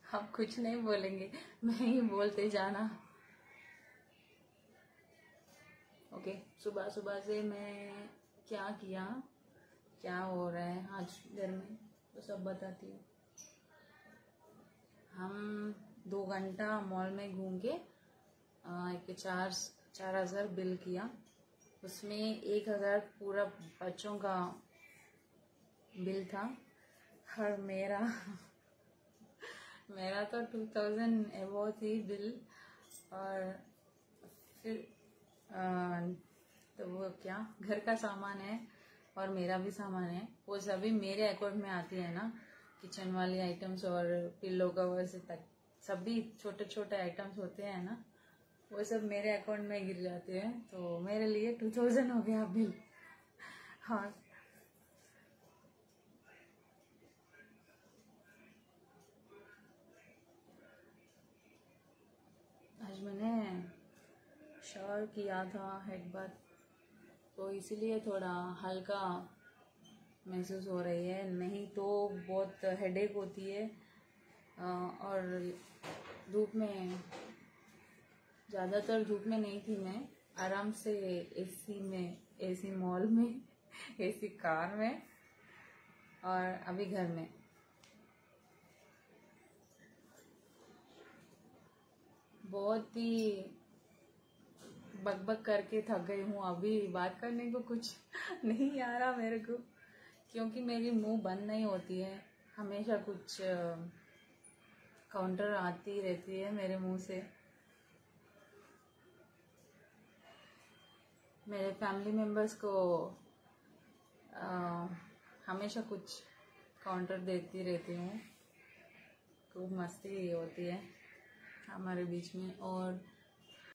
आप कुछ नहीं बोलेंगे, मैं ही बोलते जाना। ओके, सुबह सुबह से मैं क्या किया, क्या हो रहा है आज घर में, तो सब बताती हूँ। हम 2 घंटा मॉल में घूम के एक 4,000 बिल किया। उसमें 1,000 पूरा बच्चों का बिल था, और मेरा तो 2,000 एबो थी बिल। और फिर तो वो क्या, घर का सामान है और मेरा भी सामान है, वो सभी मेरे अकाउंट में आती है ना। किचन वाली आइटम्स और पिल्लो कवर से तक सभी छोटे छोटे आइटम्स होते हैं ना, वो सब मेरे अकाउंट में गिर जाते हैं। तो मेरे लिए 2,000 हो गया बिल। हाँ, आज मैंने शावर किया था एक बार, तो इसीलिए थोड़ा हल्का महसूस हो रही है, नहीं तो बहुत हेडेक होती है। और धूप में, ज़्यादातर धूप में नहीं थी मैं, आराम से एसी मॉल में एसी कार में, और अभी घर में। बहुत ही बकबक करके थक गई हूँ, अभी बात करने को कुछ नहीं आ रहा मेरे को, क्योंकि मेरी मुंह बंद नहीं होती है, हमेशा कुछ काउंटर आती रहती है मेरे मुंह से। मेरे फैमिली मेम्बर्स को हमेशा कुछ काउंटर देती रहती हूँ, खूब मस्ती होती है हमारे बीच में। और